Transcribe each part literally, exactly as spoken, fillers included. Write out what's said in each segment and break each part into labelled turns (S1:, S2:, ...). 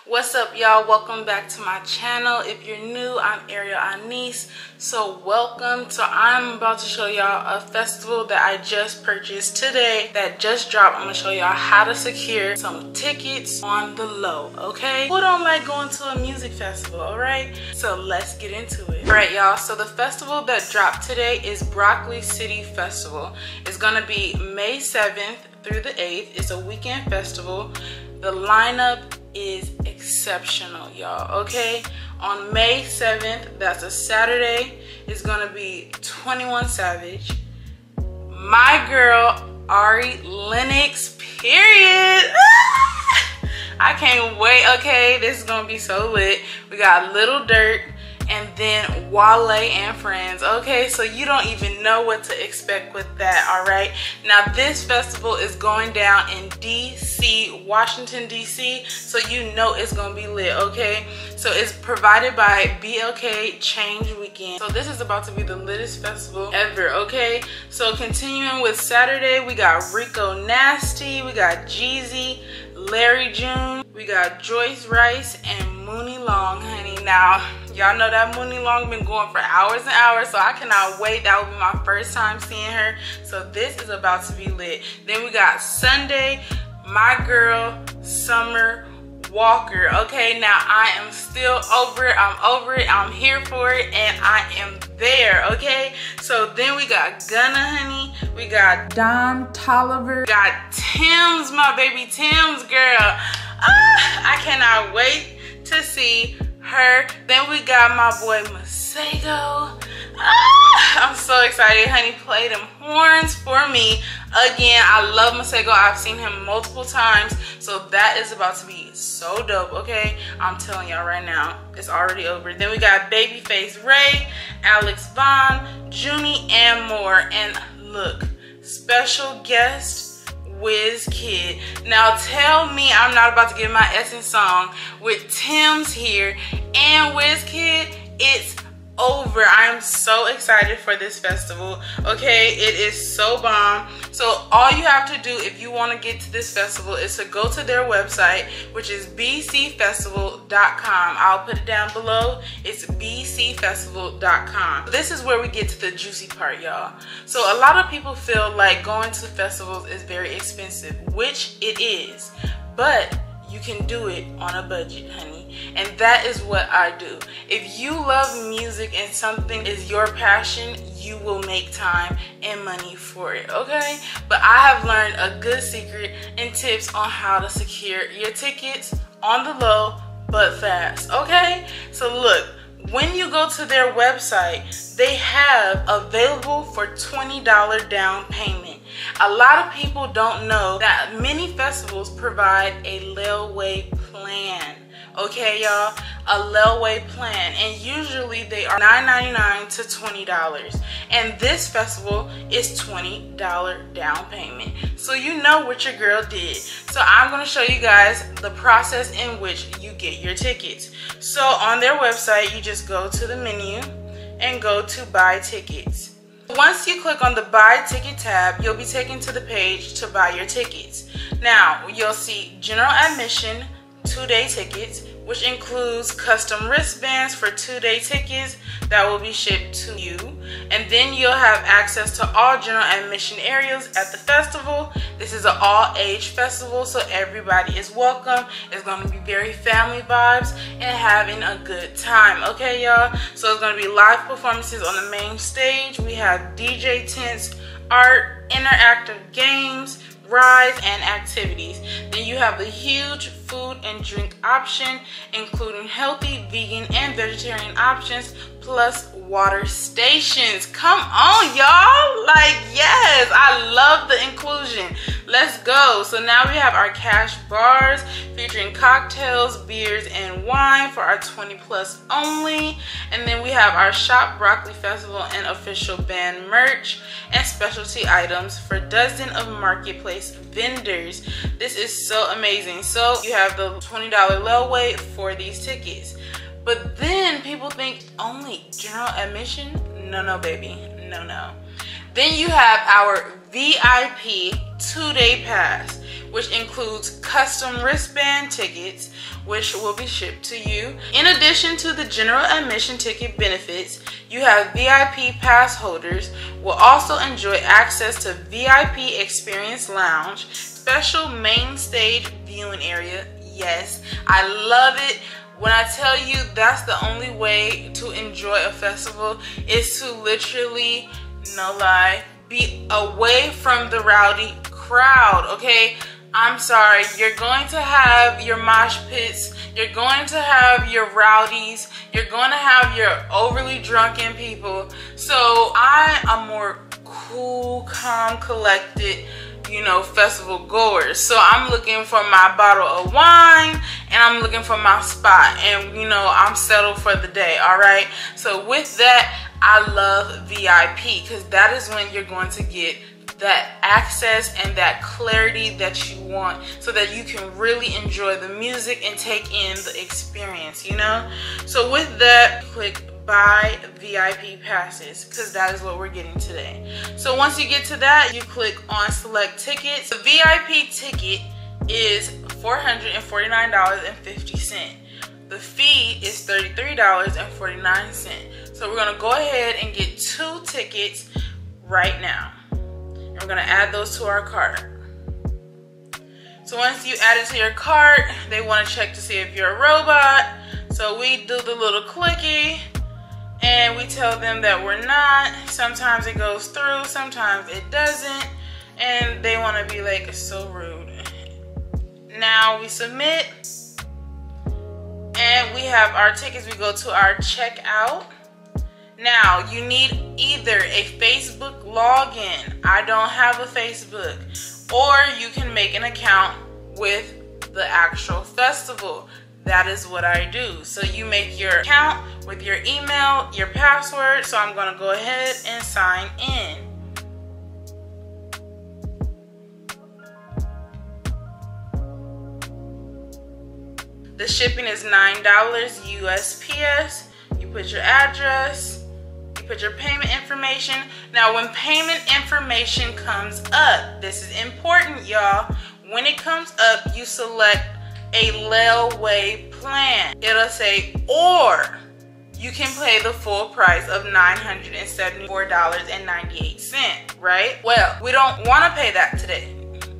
S1: What's up, y'all? Welcome back to my channel. If you're new, I'm Ariel Anise. So welcome. So I'm about to show y'all a festival that I just purchased today that just dropped. I'm gonna show y'all how to secure some tickets on the low, okay? Who don't like going to a music festival, all right? So let's get into it. All right, y'all, so the festival that dropped today is Broccoli City Festival. It's gonna be May seventh through the eighth. It's a weekend festival. The lineup is exceptional, y'all, okay? On May seventh, that's a Saturday, it's gonna be twenty-one Savage, my girl Ari Lennox, period. I can't wait, okay? This is gonna be so lit. We got Little Dirt, and then Wale and Friends, okay? So you don't even know what to expect with that, all right? Now this festival is going down in D C, Washington, D C, so you know it's gonna be lit, okay? So it's provided by B L K Change Weekend. So this is about to be the littest festival ever, okay? So continuing with Saturday, we got Rico Nasty, we got Jeezy, Larry June, we got Joyce Rice, and Mooney Long, honey. Now, y'all know that Mooney Long been going for hours and hours, so I cannot wait. That will be my first time seeing her. So this is about to be lit. Then we got Sunday, my girl, Summer Walker. Okay, now I am still over it. I'm over it. I'm here for it, and I am there, okay? So then we got Gunna, honey. We got Don Toliver. We got Tim's, my baby Tim's, girl. Ah, I cannot wait to see her. Then we got my boy Masego. Ah, I'm so excited, honey. Play them horns for me again. I love Masego. I've seen him multiple times, so that is about to be so dope, okay? I'm telling y'all right now, it's already over. Then we got Babyface Ray, Alex Vaughn, Junie, and more. And look, special guest Wizkid. Now tell me I'm not about to get my Essence song with Tim's here and Wizkid. It's over. I am so excited for this festival, okay? It is so bomb. So all you have to do if you want to get to this festival is to go to their website, which is b c festival dot com. I'll put it down below. It's b c festival dot com. This is where we get to the juicy part, y'all. So a lot of people feel like going to festivals is very expensive, which it is, but you can do it on a budget, honey. And that is what I do. If you love music and something is your passion, you will make time and money for it, okay? But I have learned a good secret and tips on how to secure your tickets on the low but fast, okay? So look, when you go to their website, they have available for twenty dollar down payment. A lot of people don't know that many festivals provide a layaway plan. Okay, y'all, a layaway plan, and usually they are nine ninety-nine to twenty dollars. And this festival is twenty dollar down payment. So you know what your girl did. So I'm gonna show you guys the process in which you get your tickets. So on their website, you just go to the menu and go to buy tickets. Once you click on the buy ticket tab, you'll be taken to the page to buy your tickets. Now, you'll see general admission, two-day tickets, which includes custom wristbands for two-day tickets that will be shipped to you. And then you'll have access to all general admission areas at the festival. This is an all-age festival, so everybody is welcome. It's going to be very family vibes and having a good time, okay, y'all? So it's going to be live performances on the main stage. We have D J tents, art, interactive games, rides, and activities. Then you have a huge food and drink option, including healthy, vegan, and vegetarian options, plus water stations. Come on, y'all. Like, yes, I love the inclusion. Let's go. So now we have our cash bars featuring cocktails, beers, and wine for our twenty plus only. And then we have our Shop Broccoli Festival and official band merch and specialty items for dozens of marketplace vendors. This is so amazing. So you have the twenty dollar layaway for these tickets. But then people think only general admission? No, no, baby. No, no. Then you have our V I P two-day pass, which includes custom wristband tickets, which will be shipped to you. In addition to the general admission ticket benefits, you have V I P pass holders will also enjoy access to V I P Experience Lounge, special main stage viewing area. Yes, I love it. When I tell you that's the only way to enjoy a festival is to literally, no lie, be away from the rowdy crowd, okay? I'm sorry, you're going to have your mosh pits, you're going to have your rowdies, you're going to have your overly drunken people. So I am more cool, calm, collected, you know, festival goers. So I'm looking for my bottle of wine and I'm looking for my spot, and you know, I'm settled for the day. All right, so with that, I love V I P because that is when you're going to get that access and that clarity that you want, so that you can really enjoy the music and take in the experience, you know. So with that, click buy V I P passes, because that is what we're getting today. So once you get to that, you click on select tickets. The V I P ticket is four hundred forty-nine dollars and fifty cents. The fee is thirty-three dollars and forty-nine cents. So we're gonna go ahead and get two tickets right now. And we're gonna add those to our cart. So once you add it to your cart, they wanna check to see if you're a robot. So we do the little clicky, and we tell them that we're not. Sometimes it goes through, sometimes it doesn't, and they want to be like, it's so rude. Now we submit, and we have our tickets. We go to our checkout. Now you need either a Facebook login. I don't have a Facebook, or you can make an account with the actual festival. That is what I do. So you make your account with your email, your password. So I'm gonna go ahead and sign in. The shipping is nine dollars U S P S. You put your address, you put your payment information. Now when payment information comes up, this is important, y'all. When it comes up, you select a layaway plan. It'll say, or you can pay the full price of nine hundred seventy-four dollars and ninety-eight cents, right? Well, we don't want to pay that today.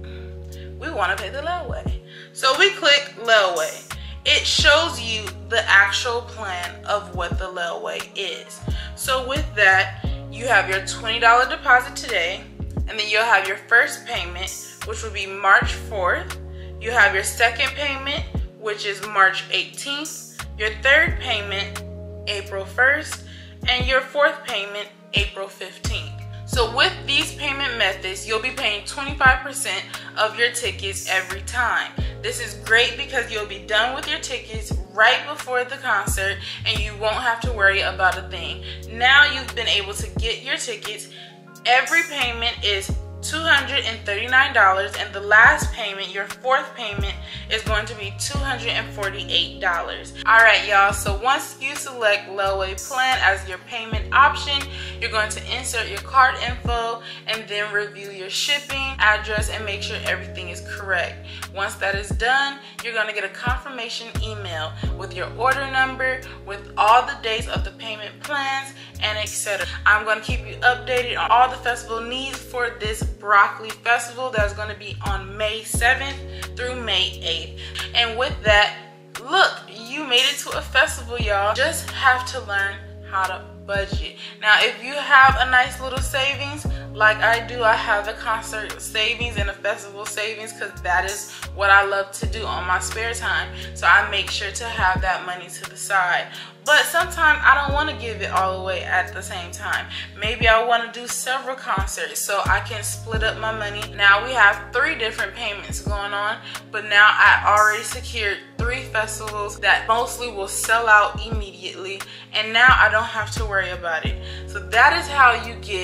S1: We want to pay the layaway. So we click layaway. It shows you the actual plan of what the layaway is. So with that, you have your twenty dollar deposit today, and then you'll have your first payment, which will be March fourth. You have your second payment, which is March eighteenth, your third payment, April first, and your fourth payment, April fifteenth. So with these payment methods, you'll be paying twenty-five percent of your tickets every time. This is great because you'll be done with your tickets right before the concert and you won't have to worry about a thing. Now you've been able to get your tickets. Every payment is two hundred thirty-nine dollars, and the last payment, your fourth payment, is going to be two hundred forty-eight dollars. Alright y'all, so once you select layaway plan as your payment option, you're going to insert your card info and then review your shipping address and make sure everything is correct. Once that is done, you're going to get a confirmation email with your order number, with all the dates of the payment plans, and et cetera. I'm going to keep you updated on all the festival needs for this Broccoli Festival that's going to be on May seventh through May eighth. And with that, look, you made it to a festival, y'all. Just have to learn how to budget. Now, if you have a nice little savings, like I do, I have a concert savings and a festival savings because that is what I love to do on my spare time. So I make sure to have that money to the side. But sometimes I don't want to give it all away at the same time. Maybe I want to do several concerts so I can split up my money. Now we have three different payments going on, but now I already secured three festivals that mostly will sell out immediately, and now I don't have to worry about it. So that is how you get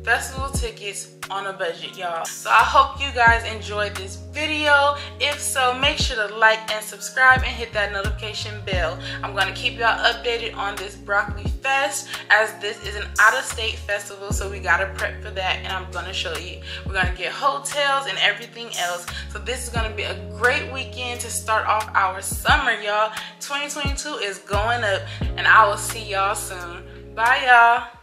S1: festival tickets on a budget, y'all. So I hope you guys enjoyed this video. If so, make sure to like and subscribe and hit that notification bell. I'm gonna keep y'all updated on this Broccoli Fest, as this is an out-of-state festival, so we gotta prep for that, and I'm gonna show you. We're gonna get hotels and everything else. So this is gonna be a great weekend to start off our summer, y'all. twenty twenty-two is going up, and I will see y'all soon. Bye, y'all.